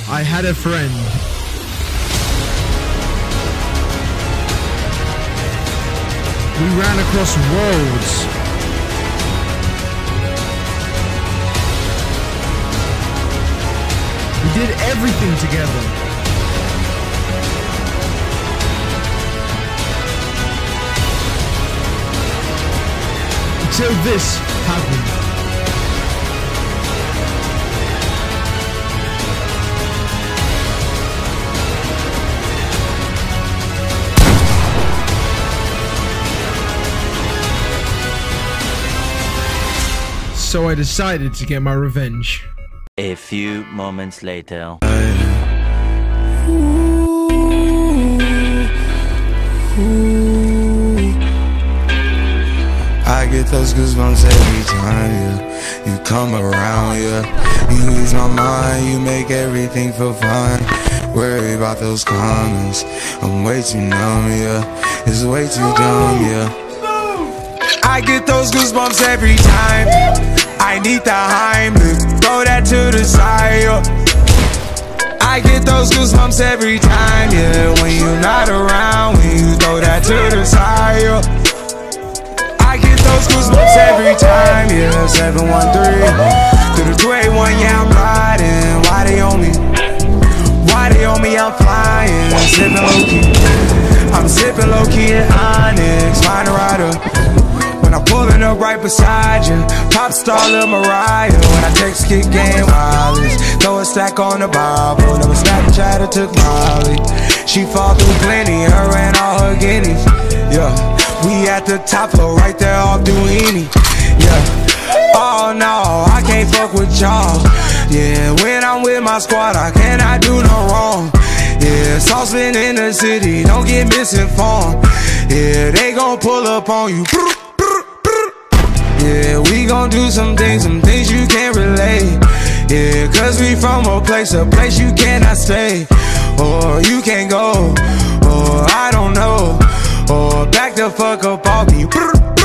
I had a friend. We ran across worlds. We did everything together. Until this happened. So I decided to get my revenge. A few moments later. I get those goosebumps every time, yeah. You come around, yeah. You ease my mind, you make everything feel fine. Worry about those comments, I'm way too numb, yeah. It's way too dumb, yeah. I get those goosebumps every time. I need the Heimlich, throw that to the side, yeah. I get those goosebumps every time, yeah. When you're not around, when you throw that to the side, yeah. I get those goosebumps every time, yeah. 713 through the 281, yeah, I'm riding. Why they on me? Why they on me? I'm flying, sipping low-key. I'm sipping low-key in Onyx, find a rider. When I'm pulling up right beside you, pop star Lil Mariah. When I text kick game wireless, throw a stack on the Bible. Never Snapchat or took Molly. She fall through plenty, her and all her guineas. Yeah, we at the top floor, right there off Duini. Yeah, oh no, I can't fuck with y'all. Yeah, when I'm with my squad, I cannot do no wrong. Yeah, saucepan in the city, don't get misinformed. Yeah, they gon' pull up on you. Yeah, we gon' do some things you can't relate. Yeah, cause we from a place you cannot stay. Or you can't go, or I don't know. Or back the fuck up off me.